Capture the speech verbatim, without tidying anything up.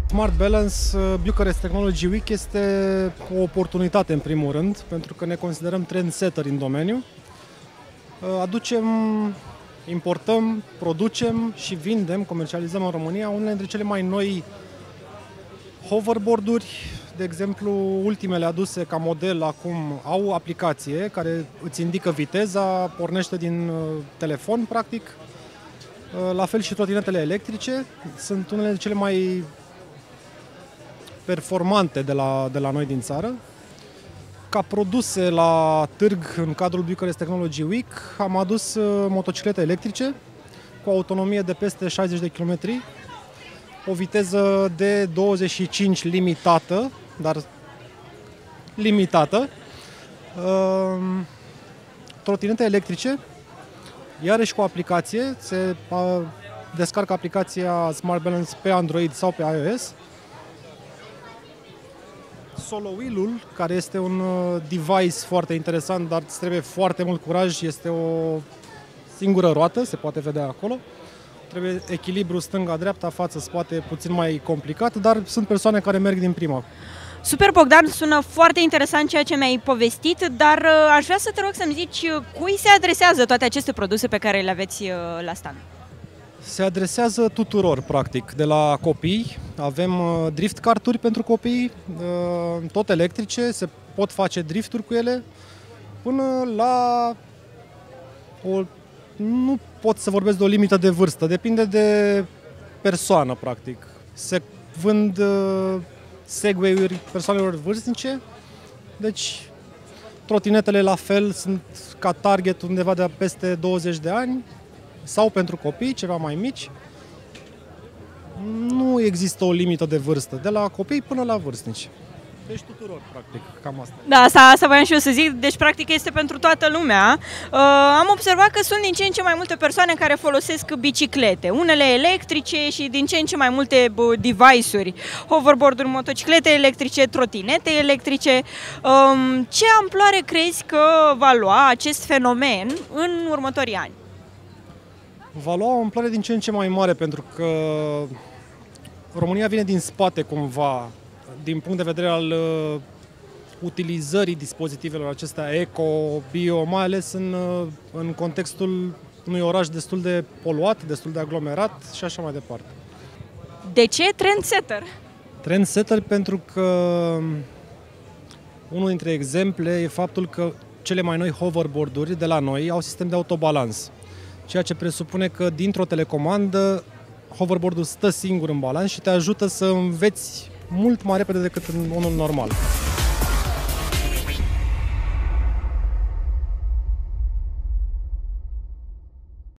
Smart Balance Bucharest Technology Week este o oportunitate în primul rând, pentru că ne considerăm trendsetteri în domeniu. Aducem, importăm, producem și vindem, comercializăm în România unele dintre cele mai noi hoverboard-uri. De exemplu, ultimele aduse ca model acum au aplicație care îți indică viteza, pornește din telefon, practic. La fel și trotinetele electrice, sunt unele dintre cele mai performante de la, de la noi din țară. Ca produse la târg în cadrul Bucharest Technology Week am adus motociclete electrice cu autonomie de peste șaizeci de kilometri, o viteză de douăzeci și cinci limitată, dar limitată, trotinete electrice, iarăși cu aplicație, se descarcă aplicația Smart Balance pe Android sau pe iOS. Solo Wheel-ul, care este un device foarte interesant, dar îți trebuie foarte mult curaj, este o singură roată, se poate vedea acolo. Trebuie echilibru stânga-dreapta, față-spate, puțin mai complicat, dar sunt persoane care merg din prima. Super, Bogdan, sună foarte interesant ceea ce mi-ai povestit, dar aș vrea să te rog să-mi zici cui se adresează toate aceste produse pe care le aveți la stand. Se adresează tuturor, practic, de la copii. Avem drift karturi pentru copii, tot electrice, se pot face drifturi cu ele, până la o... nu pot să vorbesc de o limită de vârstă, depinde de persoană, practic. Se vând Segway-uri persoanelor vârstnice, deci trotinetele la fel sunt ca target undeva de peste douăzeci de ani sau pentru copii, ceva mai mici. Nu există o limită de vârstă, de la copii până la vârstnici. Deci tuturor, practic, cam asta. Da, asta, asta voiam și eu să zic, deci practic este pentru toată lumea. Uh, am observat că sunt din ce în ce mai multe persoane care folosesc biciclete, unele electrice și din ce în ce mai multe device-uri, hoverboard-uri, motociclete electrice, trotinete electrice. Um, ce amploare crezi că va lua acest fenomen în următorii ani? Va lua o amploare din ce în ce mai mare, pentru că România vine din spate cumva, din punct de vedere al uh, utilizării dispozitivelor acestea eco, bio, mai ales în, uh, în contextul unui oraș destul de poluat, destul de aglomerat și așa mai departe. De ce trendsetter? Trendsetter pentru că unul dintre exemple e faptul că cele mai noi hoverboard-uri de la noi au sistem de autobalans, ceea ce presupune că dintr-o telecomandă hoverboard-ul stă singur în balans și te ajută să înveți mult mai repede decât în unul normal.